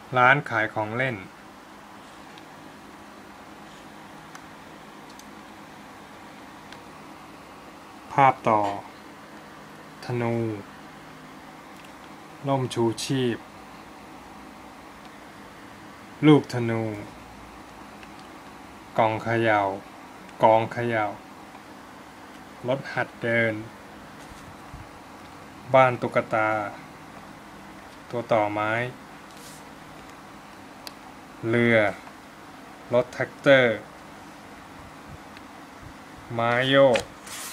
ร้านขายของเล่นภาพต่อธนูร่มชูชีพลูกธนูกองเขย่ากองเขย่ารถหัดเดินบ้านตุ๊กตาตัวต่อไม้เรือรถแท็กเตอร์ไม้โยก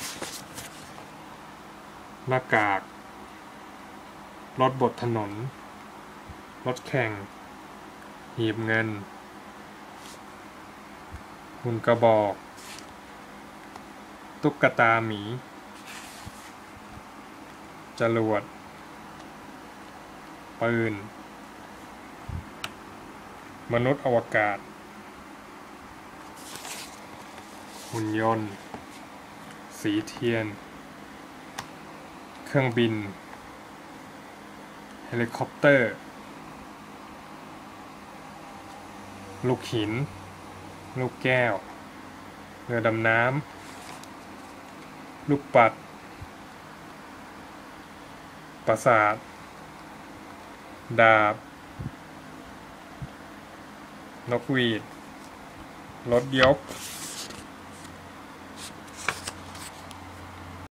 หน้ากากรถบดถนนรถแข่งหีบเงินหุ่นกระบอกตุ๊กตาหมีจรวดปืนมนุษย์อวกาศหุ่นยนต์สีเทียนเครื่องบินเฮลิคอปเตอร์ลูกหินลูกแก้วเรือดำน้ำลูกปัดปราสาทดาบนกหวีดรถยก